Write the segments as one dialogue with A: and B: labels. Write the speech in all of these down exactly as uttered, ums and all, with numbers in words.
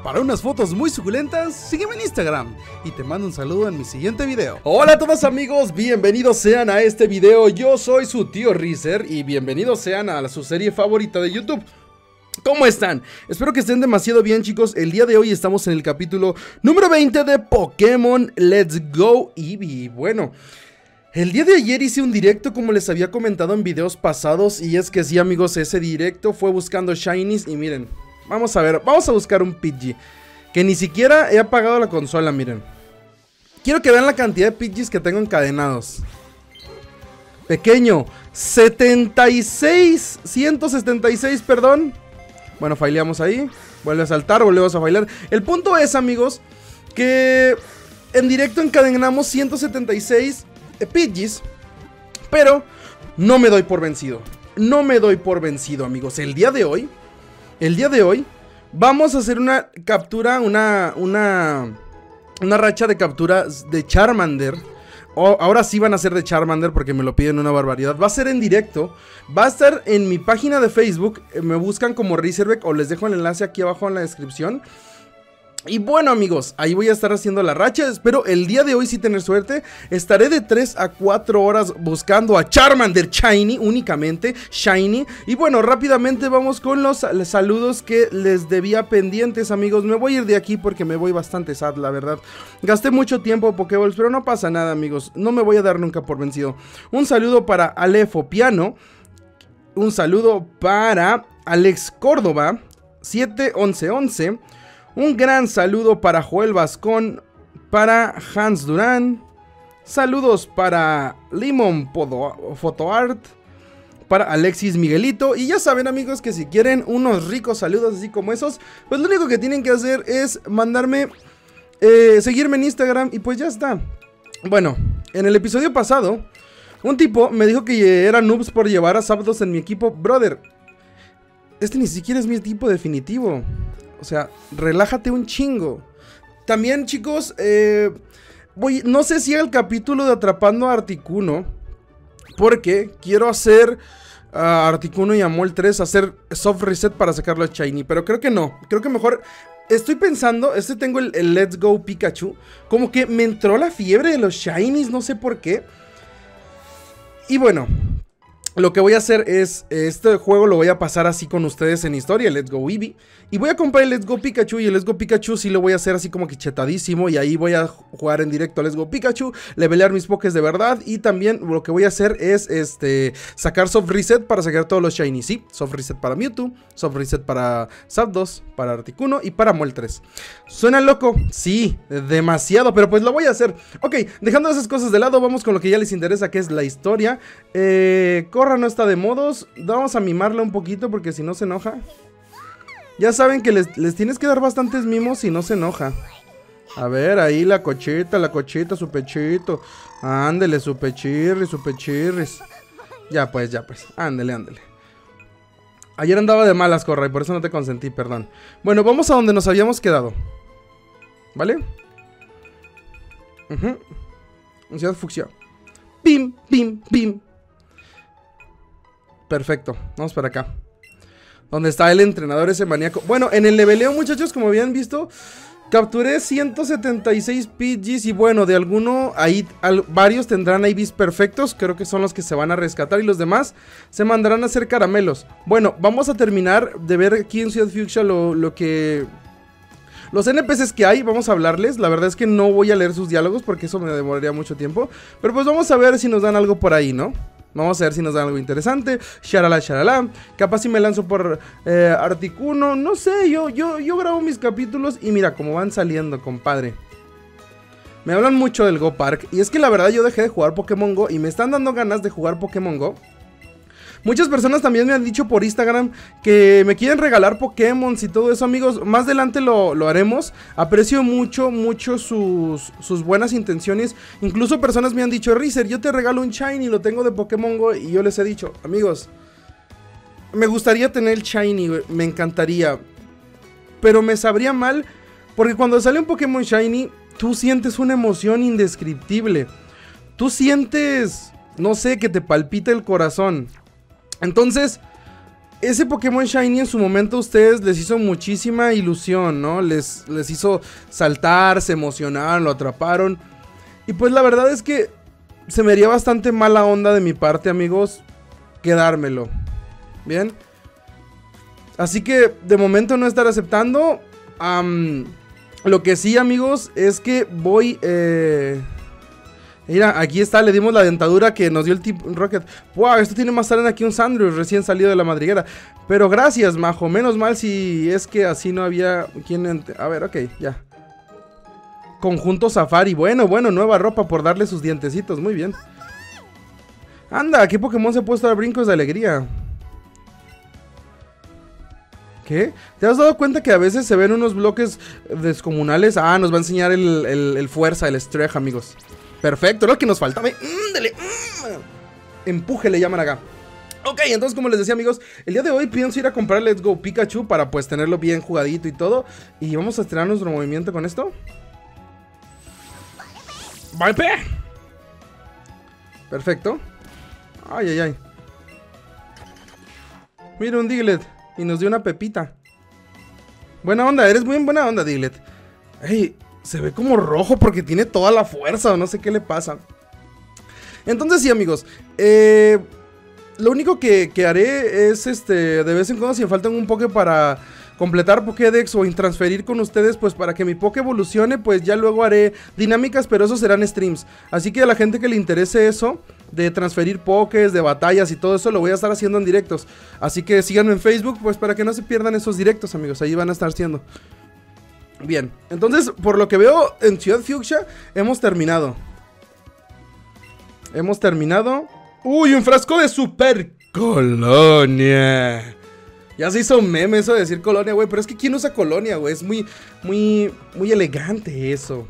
A: Para unas fotos muy suculentas, sígueme en Instagram y te mando un saludo en mi siguiente video. Hola a todos amigos, bienvenidos sean a este video. Yo soy su tío Rizer y bienvenidos sean a su serie favorita de YouTube. ¿Cómo están? Espero que estén demasiado bien, chicos. El día de hoy estamos en el capítulo número veinte de Pokémon Let's Go Eevee. Bueno, el día de ayer hice un directo como les había comentado en videos pasados. Y es que sí, amigos, ese directo fue buscando Shinies. Y miren, vamos a ver, vamos a buscar un Pidgey que ni siquiera he apagado la consola, miren. Quiero que vean la cantidad de Pidgeys que tengo encadenados. Pequeño, setenta y seis, ciento setenta y seis, perdón. Bueno, faileamos ahí. Vuelve a saltar, volvemos a bailar. El punto es, amigos, que en directo encadenamos ciento setenta y seis Pidgeys. Pero no me doy por vencido. No me doy por vencido, amigos. El día de hoy, el día de hoy, vamos a hacer una captura, una, una, una racha de capturas de Charmander. Oh, ahora sí van a ser de Charmander porque me lo piden una barbaridad. Va a ser en directo. Va a estar en mi página de Facebook. Me buscan como Rizerbeck o les dejo el enlace aquí abajo en la descripción. Y bueno, amigos, ahí voy a estar haciendo la racha. Espero el día de hoy sí tener suerte. Estaré de tres a cuatro horas buscando a Charmander Shiny, únicamente Shiny. Y bueno, rápidamente vamos con los saludos que les debía pendientes, amigos. Me voy a ir de aquí porque me voy bastante sad, la verdad. Gasté mucho tiempo en Pokéballs, pero no pasa nada, amigos. No me voy a dar nunca por vencido. Un saludo para Alefo Piano. Un saludo para Alex Córdoba siete once once. Un gran saludo para Joel Vascón, para Hans Durán. Saludos para Limon Photoart, para Alexis Miguelito. Y ya saben, amigos, que si quieren unos ricos saludos así como esos, pues lo único que tienen que hacer es mandarme, eh, seguirme en Instagram y pues ya está. Bueno, en el episodio pasado, un tipo me dijo que era noobs por llevar a Zapdos en mi equipo. Brother, este ni siquiera es mi tipo definitivo. O sea, relájate un chingo. También, chicos, eh, voy, no sé si el capítulo de Atrapando a Articuno, porque quiero hacer a uh, Articuno y a Mol tres, hacer soft reset para sacarlo a Shiny. Pero creo que no, creo que mejor. Estoy pensando, este tengo el, el Let's Go Pikachu. Como que me entró la fiebre de los Shinies, no sé por qué. Y bueno, lo que voy a hacer es, este juego lo voy a pasar así con ustedes en historia, Let's Go Eevee. Y voy a comprar el Let's Go Pikachu y el Let's Go Pikachu sí lo voy a hacer así como que chetadísimo. Y ahí voy a jugar en directo a Let's Go Pikachu, levelear mis pokés de verdad. Y también lo que voy a hacer es este sacar soft reset para sacar todos los shiny. Sí, soft reset para Mewtwo, soft reset para Zapdos, para Articuno y para Mol tres. ¿Suena loco? Sí, demasiado, pero pues lo voy a hacer. Ok, dejando esas cosas de lado, vamos con lo que ya les interesa, que es la historia. Eh... Corra no está de modos. Vamos a mimarla un poquito porque si no se enoja. Ya saben que les, les tienes que dar bastantes mimos si no se enoja. A ver, ahí la cochita, la cochita, su pechito. Ándele, su pechirris, su pechirris. Ya pues, ya pues, ándele, ándele. Ayer andaba de malas, Corra, y por eso no te consentí, perdón. Bueno, vamos a donde nos habíamos quedado. ¿Vale? Uh-huh. En Ciudad Fucsia. Pim, pim, pim. Perfecto, vamos para acá. Donde está el entrenador ese maníaco. Bueno, en el leveleo, muchachos, como habían visto, capturé ciento setenta y seis Pidgeys. Y bueno, de alguno, ahí al, varios tendrán I Vs perfectos. Creo que son los que se van a rescatar. Y los demás se mandarán a hacer caramelos. Bueno, vamos a terminar de ver aquí en Ciudad Fuchsia lo, lo que... Los N P Cs que hay, vamos a hablarles. La verdad es que no voy a leer sus diálogos porque eso me demoraría mucho tiempo. Pero pues vamos a ver si nos dan algo por ahí, ¿no? Vamos a ver si nos dan algo interesante. Sharala, sharala. Capaz si me lanzo por eh, Articuno. No sé, yo, yo, yo grabo mis capítulos y mira cómo van saliendo, compadre. Me hablan mucho del Go Park. Y es que la verdad yo dejé de jugar Pokémon Go y me están dando ganas de jugar Pokémon Go. Muchas personas también me han dicho por Instagram que me quieren regalar Pokémon y todo eso, amigos. Más adelante lo, lo haremos. Aprecio mucho, mucho sus, sus buenas intenciones. Incluso personas me han dicho, Rizer, yo te regalo un Shiny, lo tengo de Pokémon Go. Y yo les he dicho, amigos, me gustaría tener el Shiny, me encantaría. Pero me sabría mal, porque cuando sale un Pokémon Shiny, tú sientes una emoción indescriptible. Tú sientes, no sé, que te palpita el corazón. Entonces, ese Pokémon Shiny en su momento a ustedes les hizo muchísima ilusión, ¿no? Les, les hizo saltar, se emocionaron, lo atraparon. Y pues la verdad es que se me haría bastante mala onda de mi parte, amigos, quedármelo. Bien. Así que de momento no estar aceptando. Um, lo que sí, amigos, es que voy... Eh... Mira, aquí está, le dimos la dentadura que nos dio el Team Rocket. Wow, esto tiene más arena que un Sandrew recién salido de la madriguera. Pero gracias, majo, menos mal si es que así no había quien... A ver, ok, ya. Conjunto Safari, bueno, bueno, nueva ropa por darle sus dientecitos, muy bien. Anda, ¿qué Pokémon se ha puesto a brincos de alegría? ¿Qué? ¿Te has dado cuenta que a veces se ven unos bloques descomunales? Ah, nos va a enseñar el, el, el fuerza, el Stretch, amigos. Perfecto, lo que nos faltaba. Mm, dele, mm. Empuje le llaman acá. Ok, entonces como les decía, amigos, el día de hoy pienso ir a comprar Let's Go Pikachu para pues tenerlo bien jugadito y todo. Y vamos a estrenar nuestro movimiento con esto. ¡Golpe! Perfecto. Ay, ay, ay. Mira un Diglett. Y nos dio una pepita. Buena onda, eres muy buena onda, Diglett. Ey, se ve como rojo porque tiene toda la fuerza o no sé qué le pasa. Entonces sí, amigos, eh, lo único que, que haré es este, de vez en cuando si me faltan un Poké para completar Pokédex o transferir con ustedes, pues para que mi Poké evolucione, pues ya luego haré dinámicas, pero eso serán streams. Así que a la gente que le interese eso, de transferir Pokés, de batallas y todo eso, lo voy a estar haciendo en directos. Así que síganme en Facebook, pues para que no se pierdan esos directos, amigos, ahí van a estar siendo. Bien, entonces, por lo que veo, en Ciudad Fuchsia hemos terminado. Hemos terminado. ¡Uy, un frasco de Super Colonia! Ya se hizo un meme eso de decir colonia, güey. Pero es que ¿quién usa colonia, güey? Es muy, muy, muy elegante eso.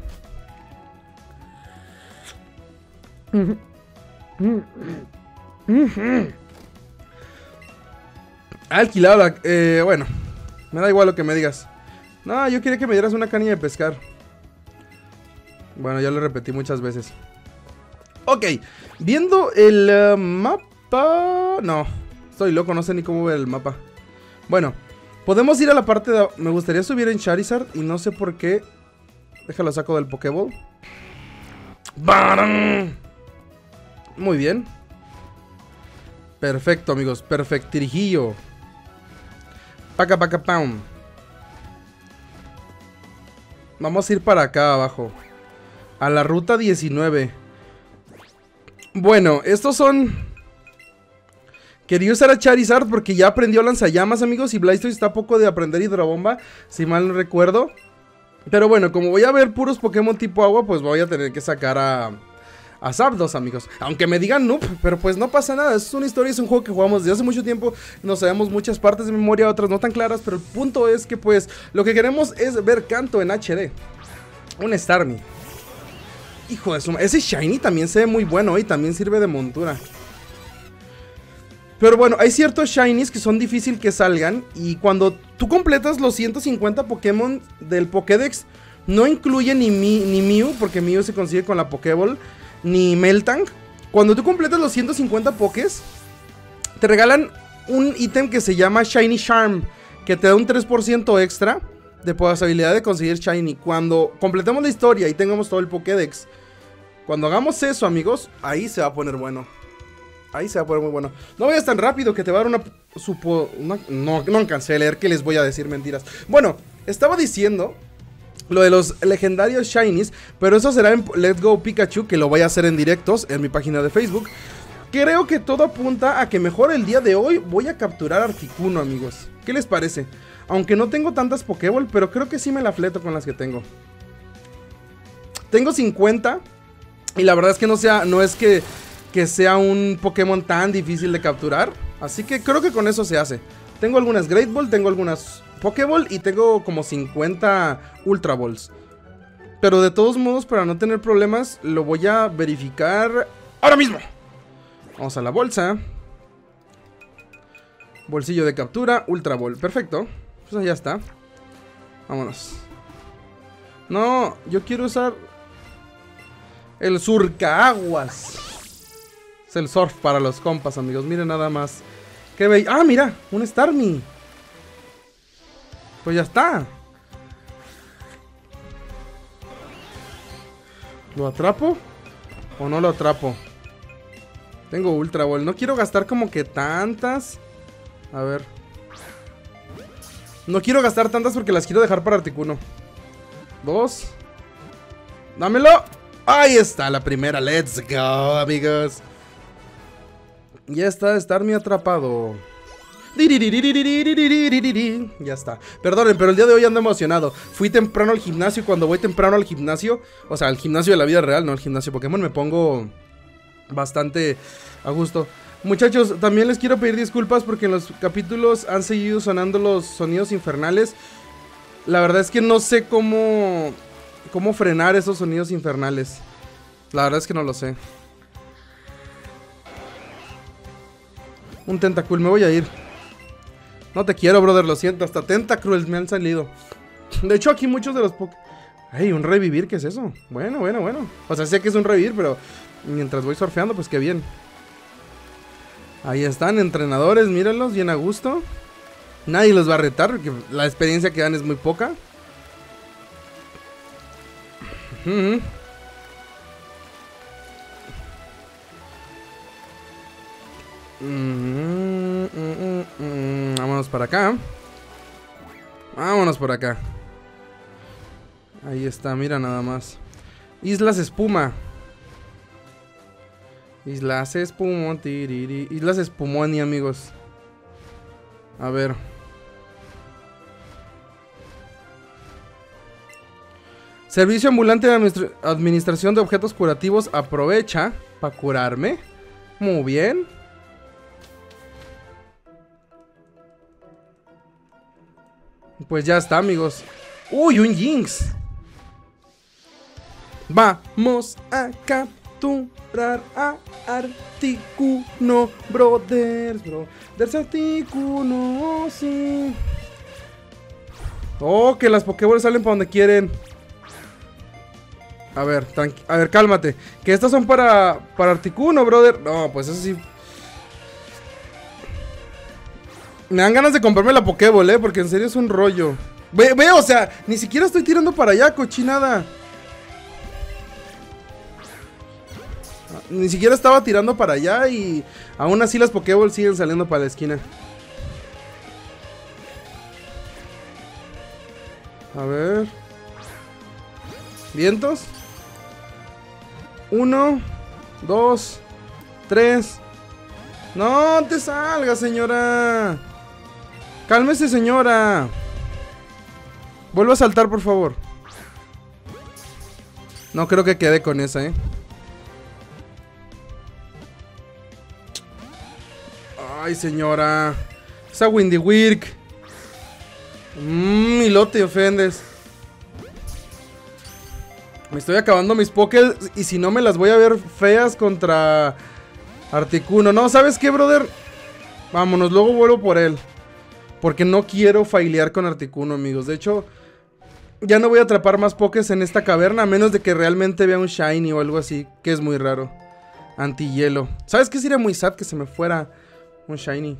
A: Alquilado, eh, bueno. Me da igual lo que me digas. No, yo quería que me dieras una caña de pescar. Bueno, ya lo repetí muchas veces. Ok, viendo el uh, mapa... No, estoy loco, no sé ni cómo ver el mapa. Bueno, podemos ir a la parte de... Me gustaría subir en Charizard y no sé por qué. Déjalo, saco del Pokéball. ¡Barán! Muy bien. Perfecto, amigos, perfectirijillo. Paca, paca, pam. Vamos a ir para acá abajo. A la ruta diecinueve. Bueno, estos son... Quería usar a Charizard porque ya aprendió lanzallamas, amigos. Y Blastoise está a poco de aprender hidrobomba, si mal no recuerdo. Pero bueno, como voy a ver puros Pokémon tipo agua, pues voy a tener que sacar a... a Zapdos, amigos. Aunque me digan noob, pero pues no pasa nada. Es una historia, es un juego que jugamos desde hace mucho tiempo. Nos sabemos muchas partes de memoria, otras no tan claras. Pero el punto es que pues lo que queremos es ver Kanto en H D. Un Starmie. Hijo de su madre. Ese Shiny también se ve muy bueno y también sirve de montura. Pero bueno, hay ciertos Shinies que son difíciles que salgan. Y cuando tú completas los ciento cincuenta Pokémon del Pokédex, no incluye ni, Mi, ni Mew, porque Mew se consigue con la Pokéball, ni Meltank. Cuando tú completas los ciento cincuenta Pokés, te regalan un ítem que se llama Shiny Charm, que te da un tres por ciento extra de posibilidad de conseguir Shiny. Cuando completemos la historia y tengamos todo el Pokédex, cuando hagamos eso, amigos, ahí se va a poner bueno. Ahí se va a poner muy bueno. No vayas tan rápido que te va a dar una... Supo, una no, no alcancé a leer, que les voy a decir mentiras. Bueno, estaba diciendo lo de los legendarios Shinies, pero eso será en Let's Go Pikachu, que lo voy a hacer en directos en mi página de Facebook. Creo que todo apunta a que mejor el día de hoy voy a capturar Articuno, amigos. ¿Qué les parece? Aunque no tengo tantas Pokéball, pero creo que sí me la fleto con las que tengo. Tengo cincuenta. Y la verdad es que no sea, no es que, que sea un Pokémon tan difícil de capturar. Así que creo que con eso se hace. Tengo algunas Great Ball, tengo algunas Pokéball y tengo como cincuenta Ultra Balls. Pero de todos modos, para no tener problemas, lo voy a verificar ahora mismo. Vamos a la bolsa. Bolsillo de captura, Ultra Ball. Perfecto. Pues ya está. Vámonos. No, yo quiero usar el surcaaguas. Es el surf para los compas, amigos. Miren nada más Qué bello. Ah, mira, un Starmie. Pues ya está. ¿Lo atrapo? ¿O no lo atrapo? Tengo Ultra Ball. No quiero gastar como que tantas. A ver. No quiero gastar tantas porque las quiero dejar para Articuno. Dos. ¡Dámelo! Ahí está la primera. Let's go, amigos. Ya está Starmie atrapado. Ya está. Perdonen, pero el día de hoy ando emocionado. Fui temprano al gimnasio y cuando voy temprano al gimnasio, o sea, al gimnasio de la vida real, no al gimnasio Pokémon, me pongo bastante a gusto. Muchachos, también les quiero pedir disculpas porque en los capítulos han seguido sonando los sonidos infernales. La verdad es que no sé cómo, cómo frenar esos sonidos infernales. La verdad es que no lo sé. Un Tentacruel, me voy a ir. No te quiero, brother, lo siento. Hasta Tentacruel me han salido. De hecho, aquí muchos de los Pokémon... ¡Ey, un revivir! ¿Qué es eso? Bueno, bueno, bueno. O sea, sé que es un revivir, pero mientras voy surfeando, pues qué bien. Ahí están, entrenadores, mírenlos, bien a gusto. Nadie los va a retar, porque la experiencia que dan es muy poca. Uh-huh. Mm, mm, mm, mm. Vámonos para acá. Vámonos por acá. Ahí está, mira nada más. Islas Espuma. Islas Espumón, tiriri. Islas Espumoni, amigos. A ver. Servicio ambulante de administra administración de objetos curativos. Aprovecha para curarme. Muy bien. Pues ya está, amigos. Uy, un Jinx. Vamos a capturar a Articuno, brothers, brothers, Articuno, sí. Oh, que las Pokéballs salen para donde quieren. A ver, a ver, cálmate. Que estas son para, para Articuno, brother. No, pues eso sí. Me dan ganas de comprarme la Pokéball, eh, porque en serio es un rollo. Ve, ve, o sea, ni siquiera estoy tirando para allá, cochinada. Ni siquiera estaba tirando para allá y aún así las Pokéballs siguen saliendo para la esquina. A ver. Vientos. Uno, dos, tres. No te salgas, señora. Cálmese, señora. Vuelva a saltar, por favor. No creo que quede con esa, eh. Ay, señora. Esa Windy Wirk. Mmm, y lo te ofendes. Me estoy acabando mis Pokés y si no me las voy a ver feas contra Articuno. No, ¿sabes qué, brother? Vámonos, luego vuelvo por él. Porque no quiero failear con Articuno, amigos. De hecho, ya no voy a atrapar más Pokés en esta caverna, a menos de que realmente vea un Shiny o algo así, que es muy raro. Anti-hielo. ¿Sabes qué? Sería muy sad que se me fuera un Shiny.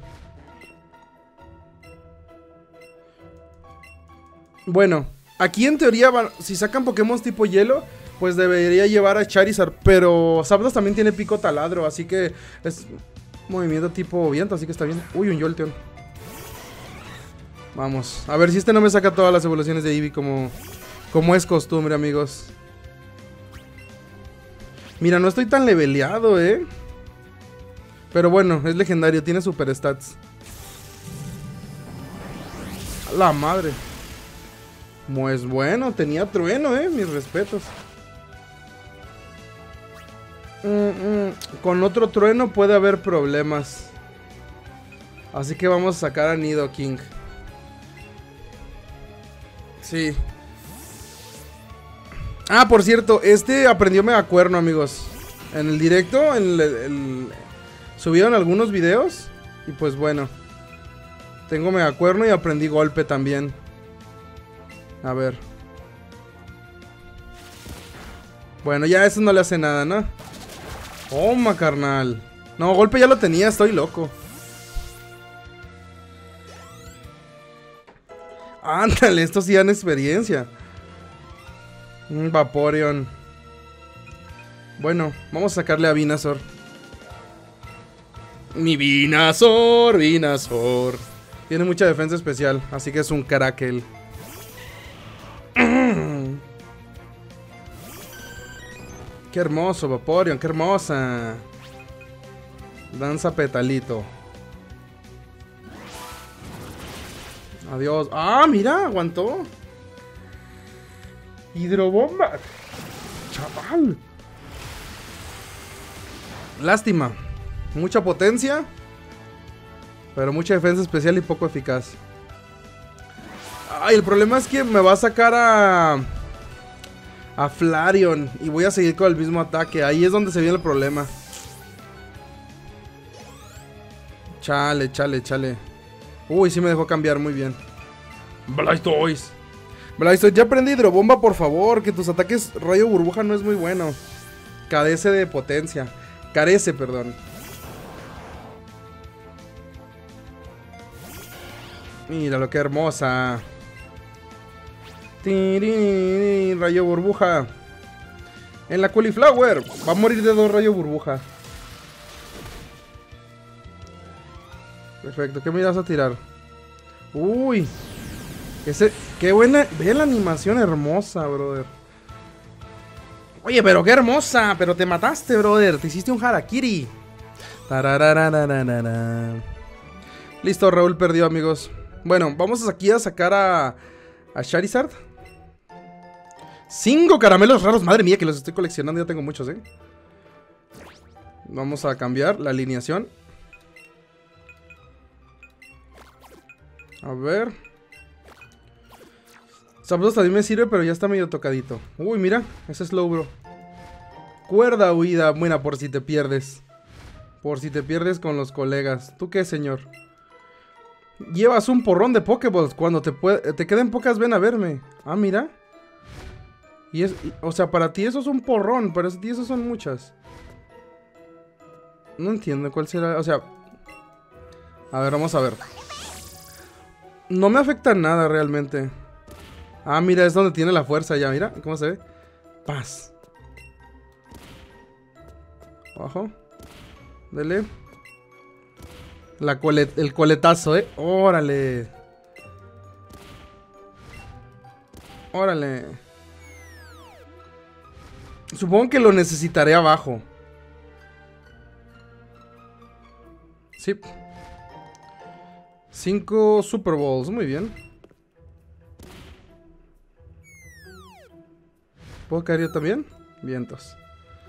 A: Bueno, aquí en teoría, si sacan Pokémon tipo hielo, pues debería llevar a Charizard. Pero Zapdos también tiene pico taladro, así que es movimiento tipo viento, así que está bien. Uy, un Jolteon. Vamos, a ver si este no me saca todas las evoluciones de Eevee como, como es costumbre, amigos. Mira, no estoy tan leveleado, eh. Pero bueno, es legendario, tiene super stats. A la madre. Pues bueno, tenía trueno, eh, mis respetos. mm, mm, Con otro trueno puede haber problemas. Así que vamos a sacar a Nidoking. Sí. Ah, por cierto, este aprendió Megacuerno, amigos. En el directo, en el, el, subieron algunos videos. Y pues bueno, tengo Megacuerno y aprendí Golpe también. A ver. Bueno, ya eso no le hace nada, ¿no? Toma, carnal. No, Golpe ya lo tenía, estoy loco. Ándale, estos sí dan experiencia. Un Vaporeon. Bueno, vamos a sacarle a Venusaur. Mi Venusaur, Venusaur. Tiene mucha defensa especial, así que es un Caracal. Qué hermoso, Vaporeon, qué hermosa. Danza petalito. Adiós. Ah, mira, aguantó. Hidrobomba. Chaval. Lástima. Mucha potencia, pero mucha defensa especial y poco eficaz. Ay, el problema es que me va a sacar a... A Flareon. Y voy a seguir con el mismo ataque. Ahí es donde se viene el problema. Chale, chale, chale. Uy, sí me dejó cambiar muy bien. Blastoise. Blastoise, ya aprendí hidrobomba, por favor. Que tus ataques rayo burbuja no es muy bueno. Carece de potencia. Carece, perdón. Mira lo que hermosa. Rayo burbuja. En la cauliflower. Va a morir de dos rayo burbuja. Perfecto. ¿Qué me vas a tirar? Uy. Ese, qué buena. Ve la animación hermosa, brother. Oye, pero qué hermosa. Pero te mataste, brother. Te hiciste un harakiri. Listo, Raúl perdió, amigos. Bueno, vamos aquí a sacar a, a Charizard. Cinco caramelos raros. Madre mía, que los estoy coleccionando. Ya tengo muchos, ¿eh? Vamos a cambiar la alineación. A ver. Zapdos también me sirve, pero ya está medio tocadito. Uy, mira, ese es Slowbro. Cuerda huida, buena por si te pierdes. Por si te pierdes con los colegas. ¿Tú qué, señor? Llevas un porrón de Pokéballs. Cuando te, te queden pocas, ven a verme. Ah, mira. Y es, y, o sea, para ti eso es un porrón. Para ti eso son muchas. No entiendo cuál será. O sea, a ver, vamos a ver. No me afecta nada realmente. Ah, mira, es donde tiene la fuerza ya. Mira, ¿cómo se ve? Paz. Abajo. Dele. La colet el coletazo, ¿eh? Órale. Órale. Supongo que lo necesitaré abajo. Sí. Cinco Super Balls, muy bien. ¿Puedo caer yo también? Vientos.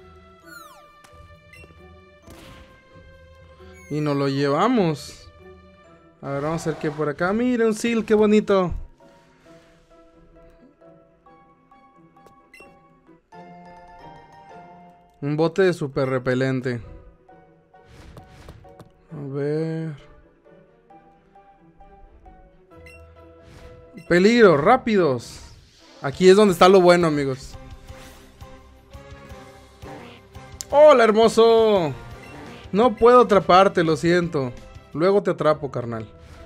A: Y nos lo llevamos. A ver, vamos a ver qué por acá. Mira, un Seal, qué bonito. Un bote de super repelente. A ver. Peligro, rápidos. Aquí es donde está lo bueno, amigos. ¡Hola, hermoso! No puedo atraparte, lo siento. Luego te atrapo, carnal.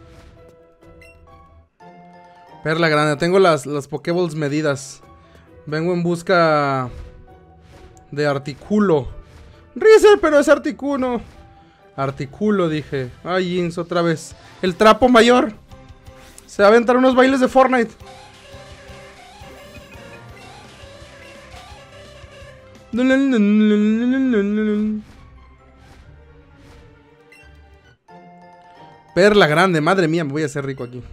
A: Perla grande, tengo las, las Pokéballs medidas. Vengo en busca de Articuno. Rizer, pero es Articuno. Articuno, dije. Ay, Jins, otra vez. El trapo mayor. Se va a aventar unos bailes de Fortnite. Perla grande, madre mía, me voy a hacer rico aquí.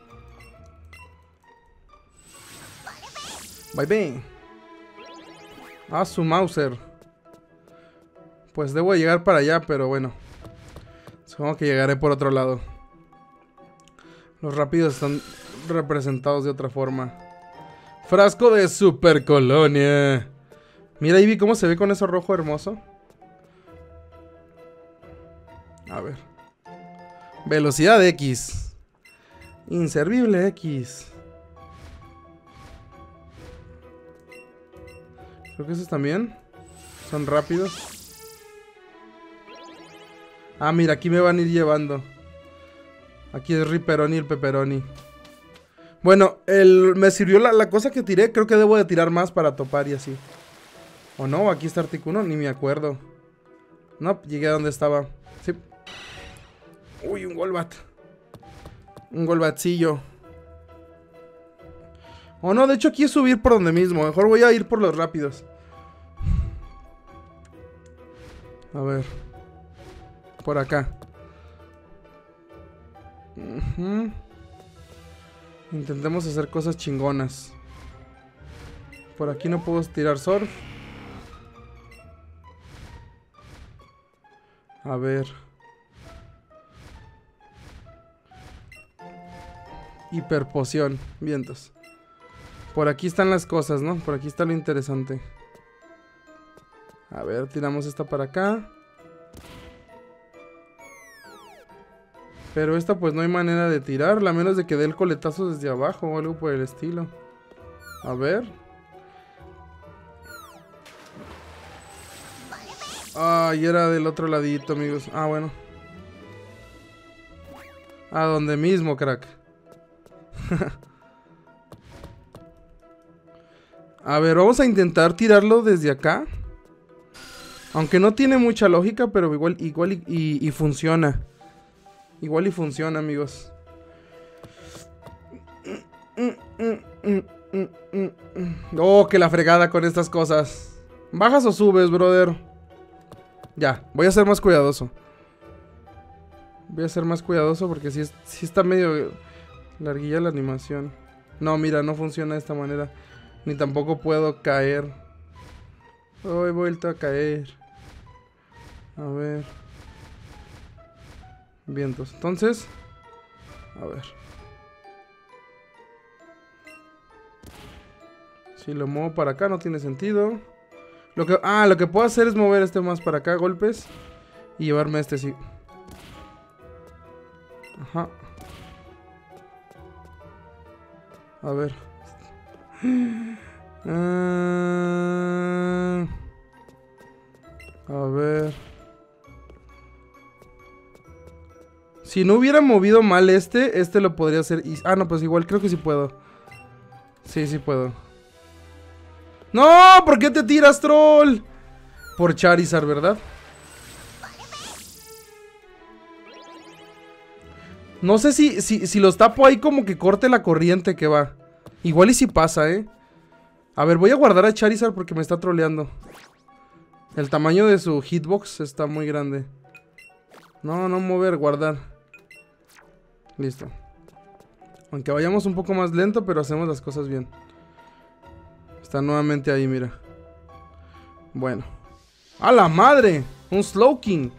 A: Bye bye. Ah, su Mauser. Pues debo llegar para allá, pero bueno. Supongo que llegaré por otro lado. Los rápidos están representados de otra forma. Frasco de super colonia. Mira, Ivy, cómo se ve con eso rojo hermoso. A ver. Velocidad X. Inservible X. Creo que esos también son rápidos. Ah, mira, aquí me van a ir llevando. Aquí es Ripperoni y el Pepperoni. Bueno, el, me sirvió la, la cosa que tiré. Creo que debo de tirar más para topar y así. ¿O no? Aquí está Articuno. Ni me acuerdo. No, llegué a donde estaba. Sí. Uy, un Golbat. Un Golbatcillo. O no, de hecho aquí es subir por donde mismo. Mejor voy a ir por los rápidos. A ver. Por acá. Uh-huh. Intentemos hacer cosas chingonas. Por aquí no puedo tirar surf. A ver. Hiperpoción. Vientos. Por aquí están las cosas, ¿no? Por aquí está lo interesante. A ver, tiramos esta para acá. Pero esta pues no hay manera de tirarla, a menos de que dé el coletazo desde abajo o algo por el estilo. A ver. Ah, y era del otro ladito, amigos. Ah, bueno. A donde mismo, crack. A ver, vamos a intentar tirarlo desde acá. Aunque no tiene mucha lógica, pero igual, igual y, y, y funciona. Igual y funciona, amigos. Oh, que la fregada con estas cosas. ¿Bajas o subes, brother? Ya, voy a ser más cuidadoso. Voy a ser más cuidadoso porque sí, es, sí está medio larguilla la animación. No, mira, no funciona de esta manera. Ni tampoco puedo caer. Oh, he vuelto a caer. A ver. Vientos. Entonces, a ver. Si lo muevo para acá no tiene sentido. Lo que, ah, lo que puedo hacer es mover este más para acá, golpes. Y llevarme este, sí. Ajá. A ver. Uh, a ver. Si no hubiera movido mal este, este lo podría hacer. Ah, no, pues igual creo que sí puedo. Sí, sí puedo. ¡No! ¿Por qué te tiras, troll? Por Charizard, ¿verdad? No sé si, si, si los tapo ahí como que corte la corriente que va. Igual y si pasa, ¿eh? A ver, voy a guardar a Charizard porque me está troleando. El tamaño de su hitbox está muy grande. No, no mover, guardar. Listo. Aunque vayamos un poco más lento, pero hacemos las cosas bien. Está nuevamente ahí, mira. Bueno. ¡A la madre! Un Slowking.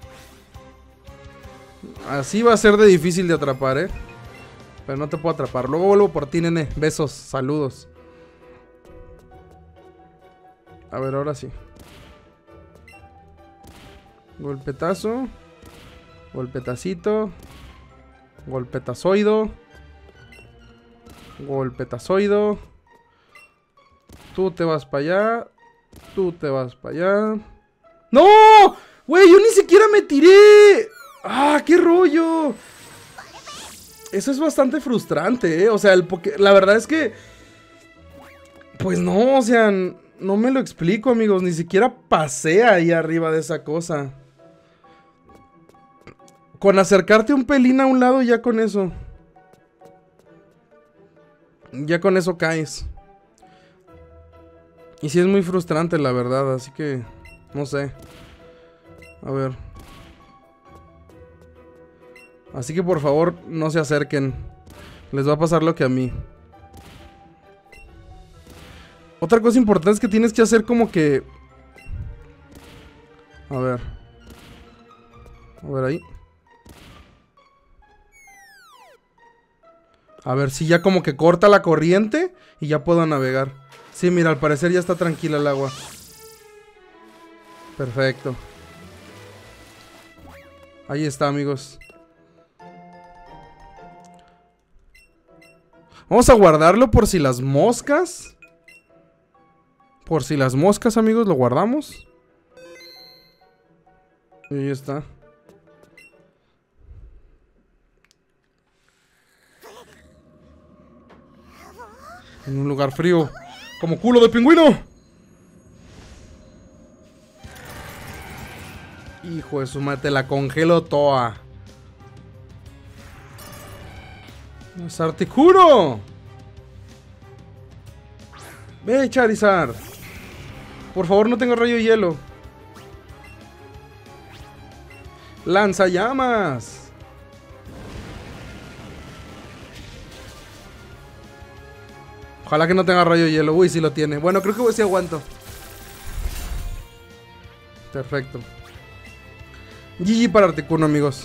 A: Así va a ser de difícil de atrapar, ¿eh? Pero no te puedo atrapar. Luego vuelvo por ti, nene. Besos, saludos. A ver, ahora sí. Golpetazo. Golpetacito. Golpetazoido. Golpetazoido. Tú te vas para allá. Tú te vas para allá. ¡No! ¡Güey! Yo ni siquiera me tiré. ¡Ah! ¡Qué rollo! Eso es bastante frustrante, ¿eh? O sea, el poke... la verdad es que... Pues no, o sea... No me lo explico, amigos. Ni siquiera pasé ahí arriba de esa cosa. Con acercarte un pelín a un lado, ya con eso. Ya con eso caes. Y sí es muy frustrante, la verdad. Así que... No sé. A ver. Así que por favor, no se acerquen. Les va a pasar lo que a mí. Otra cosa importante es que tienes que hacer como que... A ver. A ver ahí. A ver si ya como que corta la corriente y ya puedo navegar. Sí, mira, al parecer ya está tranquila el agua. Perfecto. Ahí está, amigos. Vamos a guardarlo por si las moscas. Por si las moscas, amigos, lo guardamos. Y ahí está. En un lugar frío. Como culo de pingüino. Hijo de su madre, te la congelo toda. ¡Es Articuno! Ve, Charizard. Por favor, no tengo rayo de hielo. ¡Lanzallamas! Ojalá que no tenga rayo de hielo. Uy, sí lo tiene. Bueno, creo que sí aguanto. Perfecto. G G para Articuno, amigos.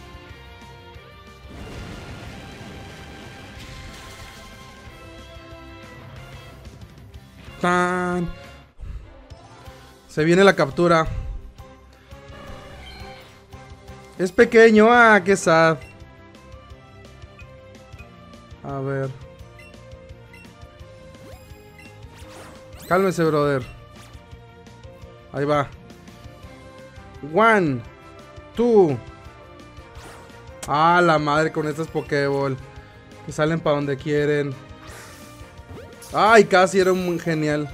A: Tan. Se viene la captura. Es pequeño. Ah, qué sad. A ver. Cálmese, brother. Ahí va. One. Two. Ah, la madre con estas Pokéball. Que salen para donde quieren. Ay, casi era un genial.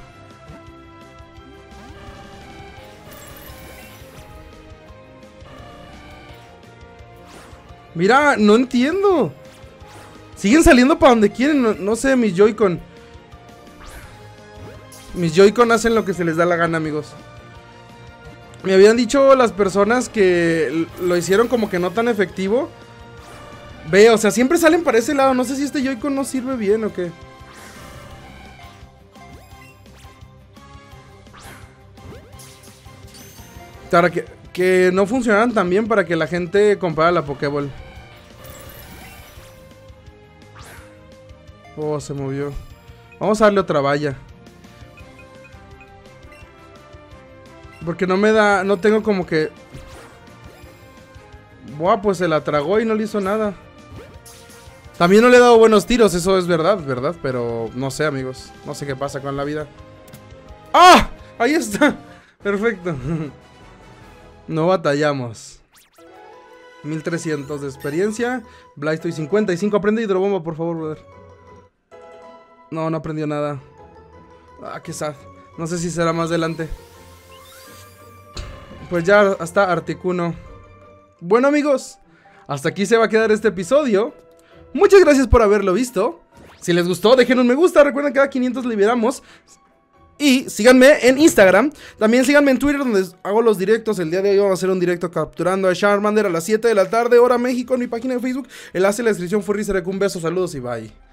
A: Mira, no entiendo. Siguen saliendo para donde quieren. No, no sé, mis Joy-Con. Mis Joy-Con hacen lo que se les da la gana, amigos. Me habían dicho las personas que lo hicieron como que no tan efectivo. Ve, o sea, siempre salen para ese lado. No sé si este Joy-Con no sirve bien o qué. Para que, que no funcionaran tan bien para que la gente comprara la Pokéball. Oh, se movió. Vamos a darle otra valla. Porque no me da... No tengo como que... Buah, pues se la tragó y no le hizo nada. También no le he dado buenos tiros, eso es verdad, ¿verdad? Pero no sé, amigos. No sé qué pasa con la vida. ¡Ah! Ahí está. Perfecto. No batallamos. mil trescientos de experiencia. Blastoise cincuenta y cinco. Aprende hidrobomba, por favor, brother. No, no aprendió nada. Ah, qué sad. No sé si será más adelante. Pues ya hasta Articuno. Bueno, amigos, hasta aquí se va a quedar este episodio. Muchas gracias por haberlo visto. Si les gustó, dejen un me gusta. Recuerden que cada quinientos liberamos. Y síganme en Instagram. También síganme en Twitter, donde hago los directos. El día de hoy vamos a hacer un directo capturando a Charmander a las siete de la tarde, hora México, en mi página de Facebook. El enlace en la descripción. Fue Riser. Un beso, saludos y bye.